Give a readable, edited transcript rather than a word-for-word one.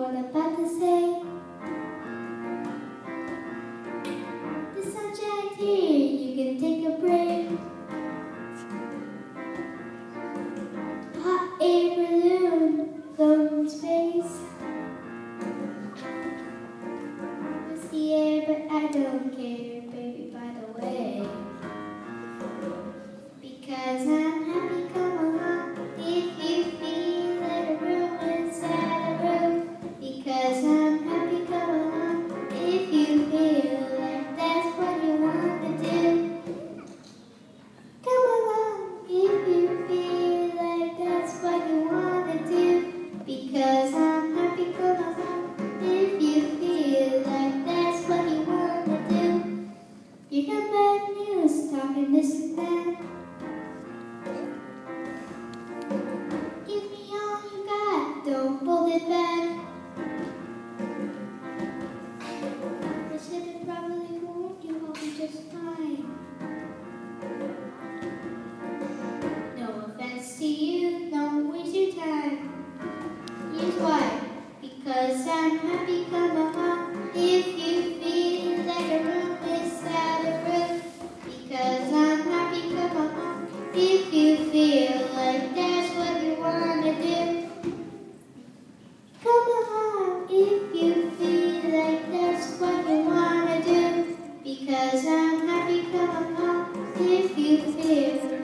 what I'm about to say. The sunshine's here, you can take a break. Hot air balloon floating in space. It's the air, but I don't care, baby, by the way. Because I'm happy, come along if you feel like a room inside a room. Because I'm happy, come along if you feel like that's what you want to do. Come along if you feel like that's what you want to do. Because I'm happy, come along if you feel like that's what you want to do. You got bad news, talking this and that. Give me all you got, don't hold it back. I said it probably won't, you will be just fine. No offense to you, don't waste your time. Here's why. Because I'm happy, come along if you feel like a room inside a room. Because I'm happy, come along if you feel like that's what you want to do. Come along if you feel like that's what you want to do. Because I'm happy, come along if you feel